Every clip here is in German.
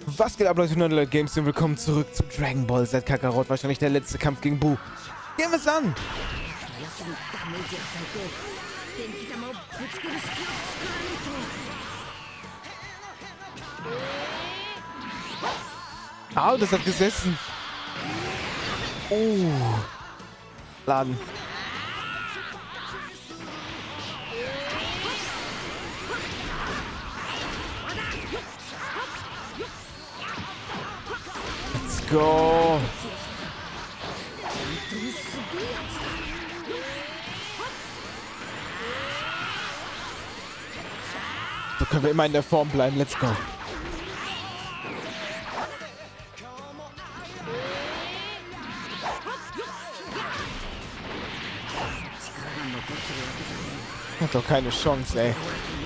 Was geht ab, Leute? Nerdlight Games und willkommen zurück zu Dragon Ball Z Kakarot. Wahrscheinlich der letzte Kampf gegen Buu. Gehen wir es an! Au, das hat gesessen. Oh. Laden. Let's go. So können wir immer in der Form bleiben. Let's go. Hat doch keine Chance, ey.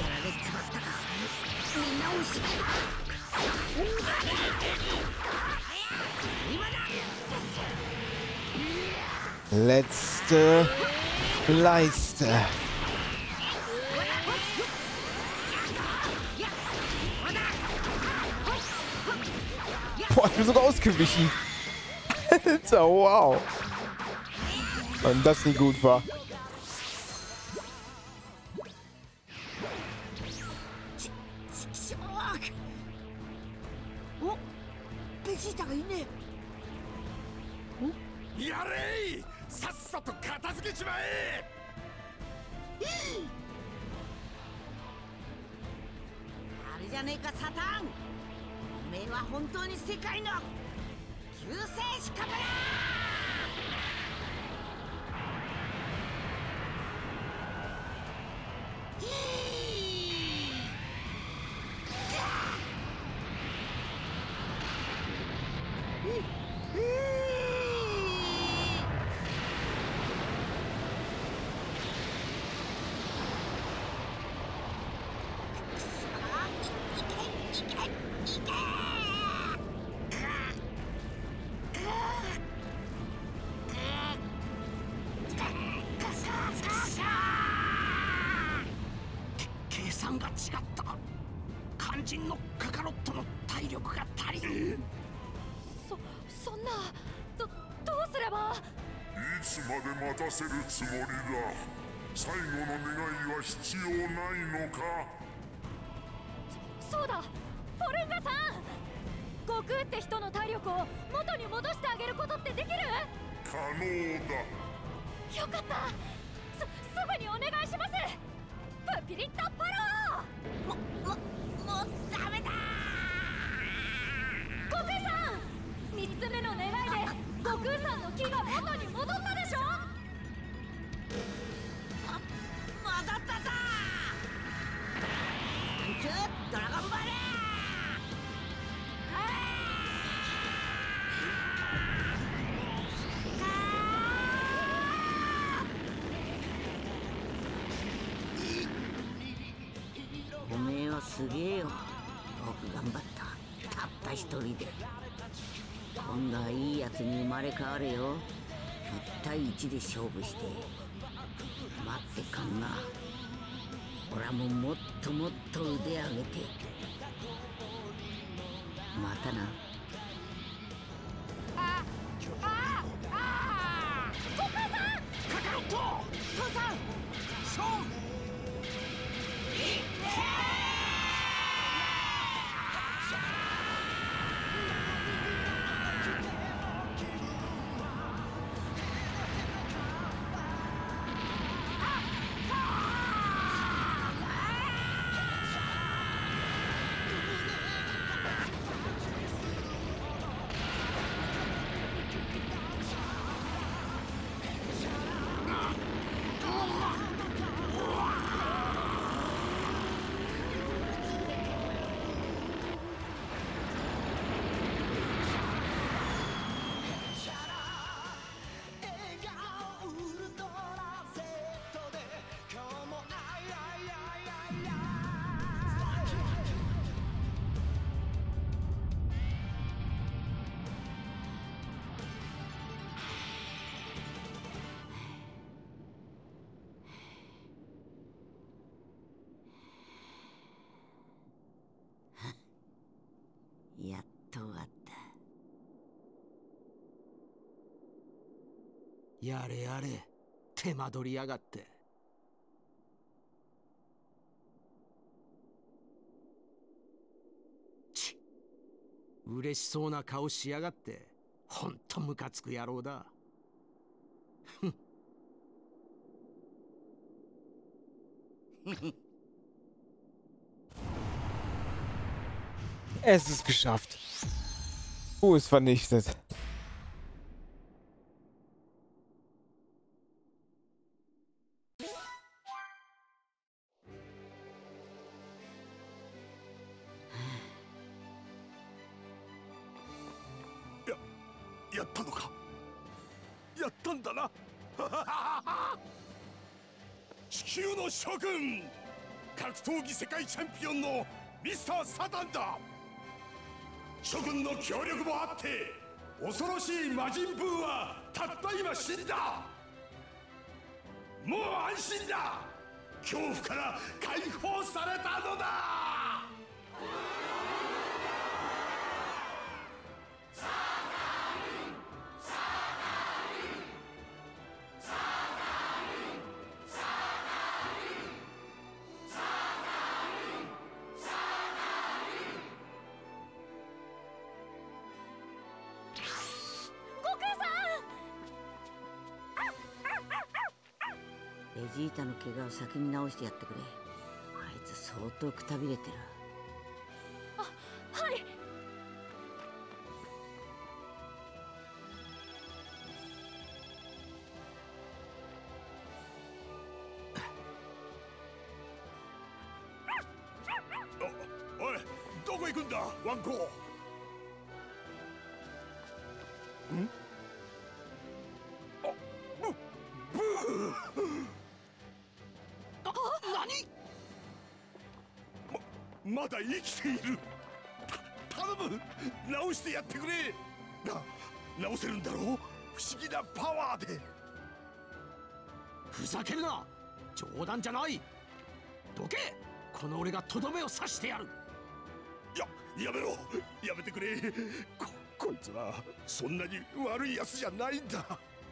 Letzte Leiste. Boah, ich bin sogar ausgewichen. Alter, wow. Wenn das nicht gut war. やれい！さっさと片付けちまえ！ あれじゃねえかサタン。おめえは本当に世界の救世主かもな。計算が違った。肝心のカカロットの体力が足りん。 そんなどうすれば。 いつまで待たせるつもりだ。最後の願いは必要ないのか。 そうだ、ポルンガさん。悟空って人の体力を元に戻してあげることってできる？ 可能だ。 よかった。すぐにお願いします。プピリッとパロー。 もうダメだ。 悟空さん、3つ目の願いで悟空さんの気が元に戻ったでしょ。 戻ったぞ。サンキュードラゴンバレー。おめえはすげえよ。よく頑張った。たった一人で。今度はいいやつに生まれ変われよ。1対1で勝負して。待ってかんな。俺はもっともっと腕上げて。またな。 悟空さん！ カカロット！ 父さん勝負！ やっ尖った。 やれやれ、手間取りやがって。ちっ、嬉しそうな顔しやがって。ほんとムカつく野郎だ。 Es ist geschafft. Ist vernichtet. Ja, やったのか。やったんだな。地球の諸君、格闘技世界チャンピオンのミスター・サタンだ。諸君の協力もあって恐ろしい魔人ブーはたった今死んだ。もう安心だ。恐怖から解放されたのだ。 ベジータの怪我を先に治してやってくれ。あいつ相当くたびれてる。 はい。 おい、どこ行くんだワンコ。ん？まだ生きている。頼む、直してやってくれ。直せるんだろう。不思議なパワーで。 ふざけるな。冗談じゃない。どけ。この俺がとどめを刺してやる。 やめろ。やめてくれ。こいつはそんなに悪いやつじゃないんだ。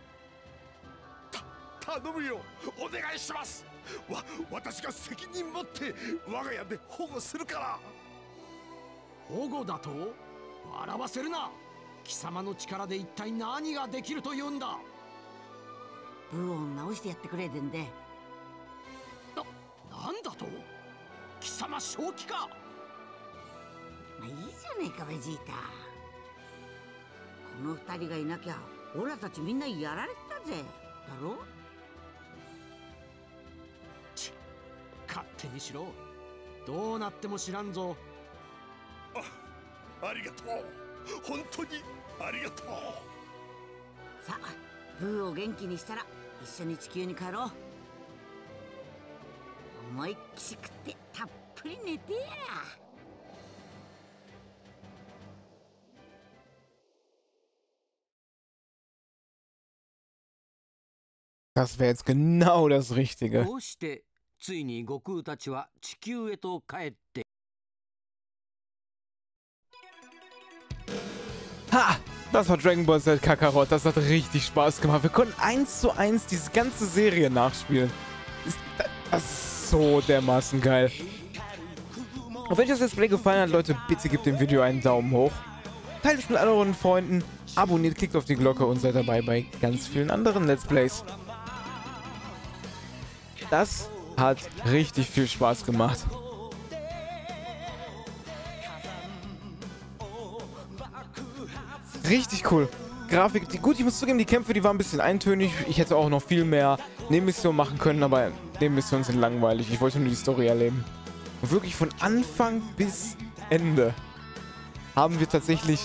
頼むよ、お願いします。私が責任持って我が家で保護するから。 保護だと？笑わせるな。貴様の力で一体何ができると言うんだ。 ブーを直してやってくれでんで。 なんだと？貴様正気か。 まあいいじゃねえかベジータ。この二人がいなきゃオラたちみんなやられてたぜ。だろ？ 勝手にしろ。どうなっても知らんぞ。 ありがとう。本当にありがとう。 さあ、ブーを元気にしたら一緒に地球に帰ろう。思いっきし食ってたっぷり寝てや。 Das wäre jetzt genau das Richtige. こうしてついに悟空たちは地球へと帰って。 Ha! Das war Dragon Ball Z Kakarot. Das hat richtig Spaß gemacht. Wir konnten 1:1 diese ganze Serie nachspielen. Das ist so dermaßen geil. Und wenn euch das Let's Play gefallen hat, Leute, bitte gebt dem Video einen Daumen hoch. Teilt es mit euren Freunden. Abonniert, klickt auf die Glocke und seid dabei bei ganz vielen anderen Let's Plays. Das hat richtig viel Spaß gemacht. Richtig cool. Grafik, gut, ich muss zugeben, die Kämpfe, die waren ein bisschen eintönig. Ich hätte auch noch viel mehr Nebenmissionen machen können, aber Nebenmissionen sind langweilig. Ich wollte nur die Story erleben. Und wirklich von Anfang bis Ende haben wir tatsächlich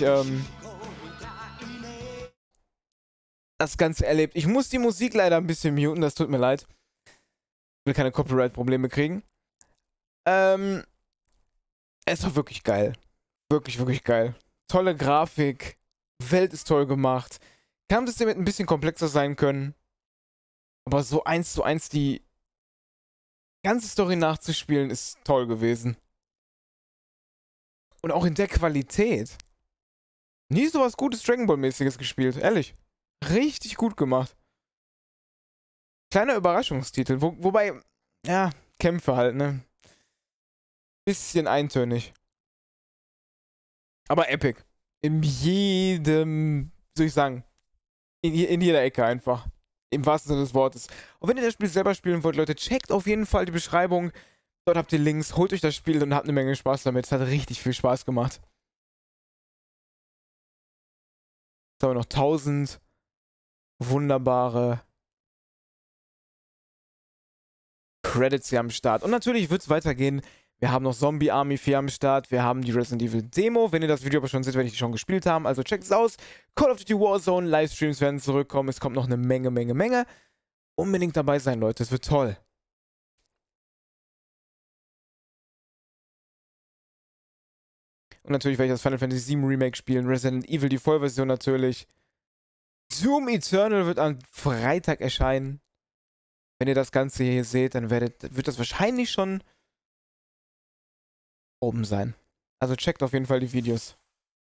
das Ganze erlebt. Ich muss die Musik leider ein bisschen muten, das tut mir leid. Ich will keine Copyright-Probleme kriegen. Es war wirklich geil. Wirklich, wirklich geil. Tolle Grafik. Welt ist toll gemacht. Kampfsystem hätte ein bisschen komplexer sein können. Aber so 1:1 die ganze Story nachzuspielen ist toll gewesen. Und auch in der Qualität. nie so was Gutes Dragon Ball-mäßiges gespielt, ehrlich. Richtig gut gemacht. Kleiner Überraschungstitel, wobei, ja, Kämpfe halt, ne? Bisschen eintönig. Aber epic. In jedem, soll ich sagen, in jeder Ecke einfach. Im wahrsten Sinne des Wortes. Und wenn ihr das Spiel selber spielen wollt, Leute, checkt auf jeden Fall die Beschreibung. Dort habt ihr Links, holt euch das Spiel und habt eine Menge Spaß damit. Es hat richtig viel Spaß gemacht. Jetzt haben wir noch 1000 wunderbare Credits hier am Start. Und natürlich wird es weitergehen. Wir haben noch Zombie Army 4 am Start. Wir haben die Resident Evil Demo. Wenn ihr das Video aber schon seht, werde ich die schon gespielt haben. Also checkt es aus. Call of Duty Warzone Livestreams werden zurückkommen. Es kommt noch eine Menge. Unbedingt dabei sein, Leute. Es wird toll. Und natürlich werde ich das Final Fantasy VII Remake spielen. Resident Evil, die Vollversion natürlich. Doom Eternal wird am Freitag erscheinen. Wenn ihr das Ganze hier seht, dann wird das wahrscheinlich schon oben sein. Also checkt auf jeden Fall die Videos.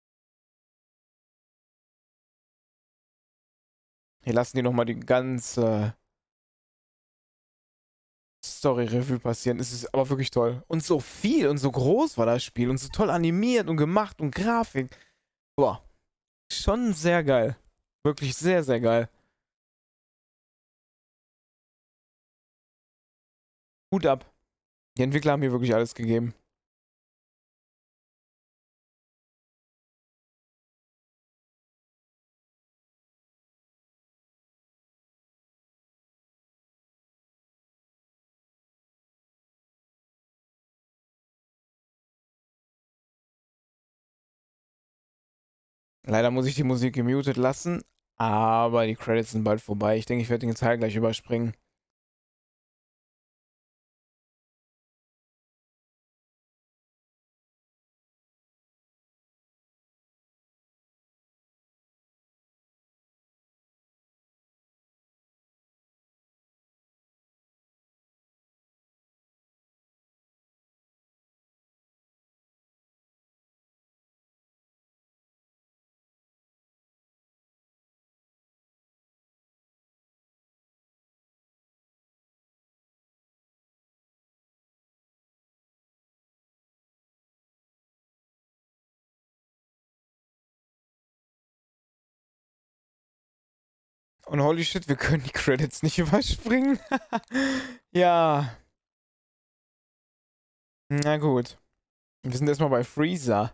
Hier lassen die nochmal die ganze Story-Revue passieren. Es ist aber wirklich toll. Und so viel und so groß war das Spiel. Und so toll animiert und gemacht und Grafik. Boah. Schon sehr geil. Wirklich sehr geil. Hut ab. Die Entwickler haben mir wirklich alles gegeben. Leider muss ich die Musik gemutet lassen, aber die Credits sind bald vorbei. Ich denke, ich werde den Teil gleich überspringen. Und holy shit, wir können die Credits nicht überspringen. Ja. Na gut. Wir sind erstmal bei Freezer.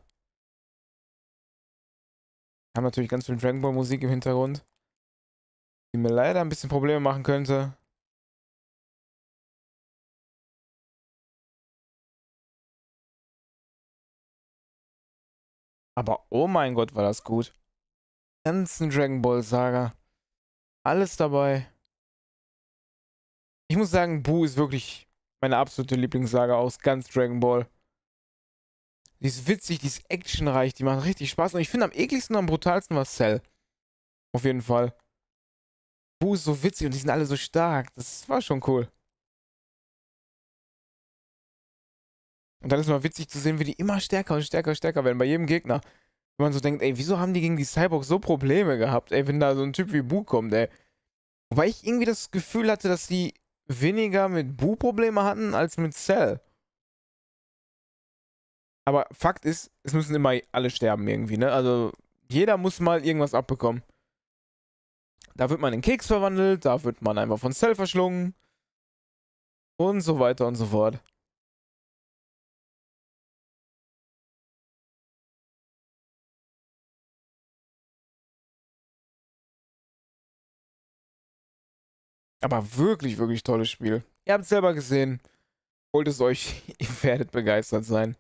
Haben natürlich ganz viel Dragon Ball Musik im Hintergrund, die mir leider ein bisschen Probleme machen könnte. Aber oh mein Gott, war das gut. Ganzen Dragon Ball Saga. Alles dabei. Ich muss sagen, Buu ist wirklich meine absolute Lieblingssaga aus ganz Dragon Ball. Die ist witzig, die ist actionreich, die macht richtig Spaß. Und ich finde am ekligsten und am brutalsten war Cell. Auf jeden Fall. Buu ist so witzig und die sind alle so stark. Das war schon cool. Und dann ist mal witzig zu sehen, wie die immer stärker und stärker werden bei jedem Gegner. Wenn man so denkt, ey, wieso haben die gegen die Cyborgs so Probleme gehabt, ey, wenn da so ein Typ wie Buu kommt, ey. Wobei ich irgendwie das Gefühl hatte, dass die weniger mit Buu Probleme hatten, als mit Cell. Aber Fakt ist, es müssen immer alle sterben irgendwie, ne? Also, jeder muss mal irgendwas abbekommen. Da wird man in Keks verwandelt, da wird man einfach von Cell verschlungen. Und so weiter und so fort. Aber wirklich tolles Spiel. Ihr habt es selber gesehen. Holt es euch, ihr werdet begeistert sein.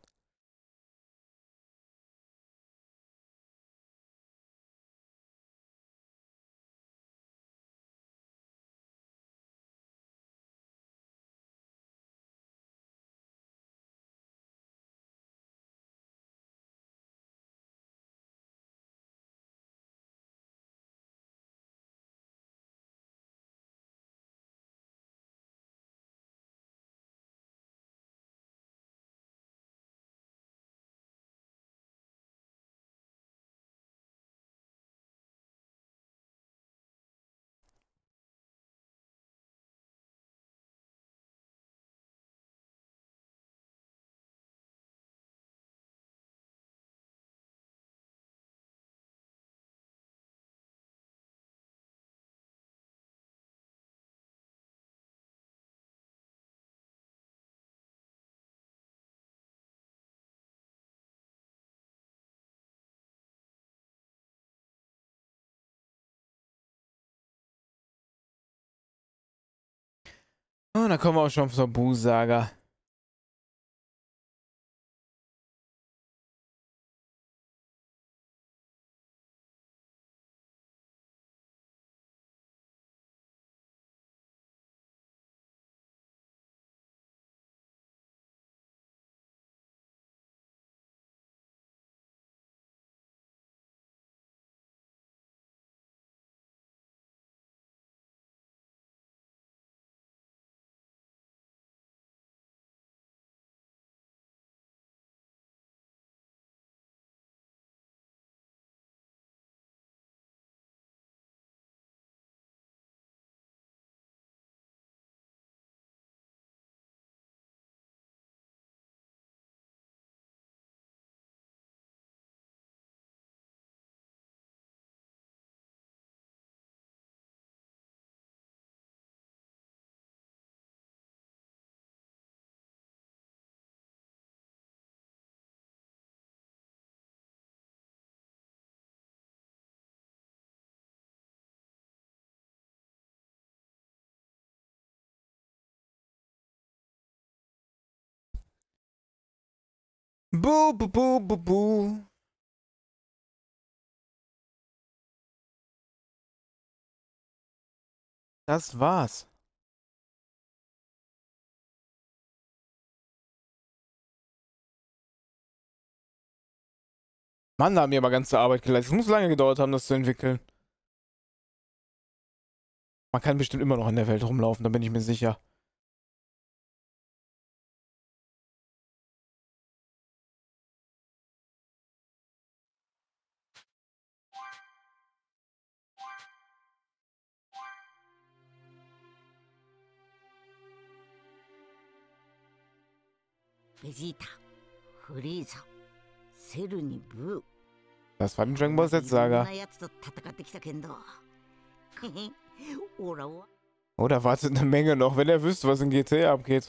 Oh, da kommen wir auch schon zur Buu-Saga. Buh, buh, buh, buh, buh. Das war's. Mann, da haben die aber ganze Arbeit geleistet. Es muss lange gedauert haben, das zu entwickeln. Man kann bestimmt immer noch in der Welt rumlaufen, da bin ich mir sicher. Vegeta, Frieza, Cellにブー。 Das war die Dragon Ball Z Saga. やつと戦ってきたけど。オラは Oh, da wartet eine Menge noch, wenn er wüsste, was in GTA abgeht.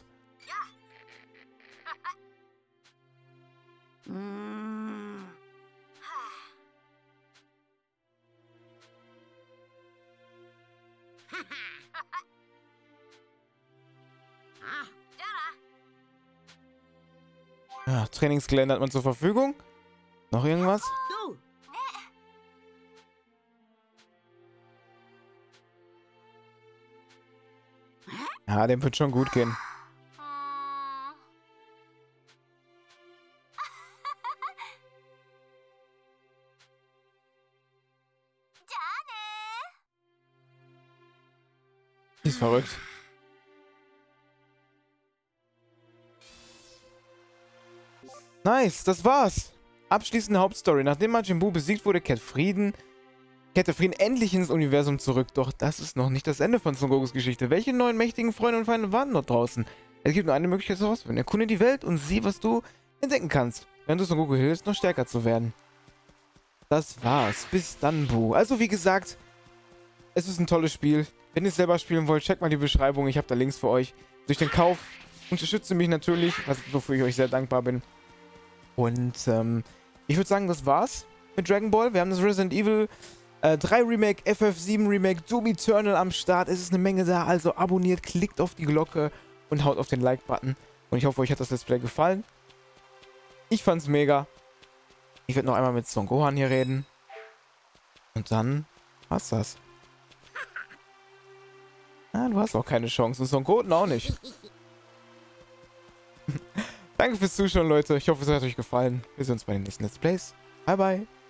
あ、 Ja, Trainingsgelände hat man zur Verfügung. Noch irgendwas? どう Ja, dem wird schon gut gehen. じゃあね Die ist verrückt. Nice, das war's. Abschließende Hauptstory. Nachdem Majin Buu besiegt wurde, kehrt der Frieden endlich ins Universum zurück. Doch das ist noch nicht das Ende von Son Gokus Geschichte. Welche neuen mächtigen Freunde und Feinde waren dort draußen? Es gibt nur eine Möglichkeit herauszufinden. Erkunde die Welt und sieh, was du entdecken kannst, während du Son Goku hilfst, noch stärker zu werden. Das war's. Bis dann, Buu. Also wie gesagt, es ist ein tolles Spiel. Wenn ihr es selber spielen wollt, checkt mal die Beschreibung. Ich habe da Links für euch. Durch den Kauf unterstützt mich natürlich, wofür ich euch sehr dankbar bin. Und ich würde sagen, das war's mit Dragon Ball. Wir haben das Resident Evil 3 Remake, FF7 Remake, Doom Eternal am Start. Es ist eine Menge da, also abonniert, klickt auf die Glocke und haut auf den Like-Button. Und ich hoffe, euch hat das Let's Play gefallen. Ich fand's mega. Ich werde noch einmal mit Son Gohan hier reden. Und dann war's das. Ah, du hast auch keine Chance. Und Son Goten auch nicht. Danke fürs Zuschauen, Leute. Ich hoffe, es hat euch gefallen. Wir sehen uns bei den nächsten Let's Plays. Bye, bye.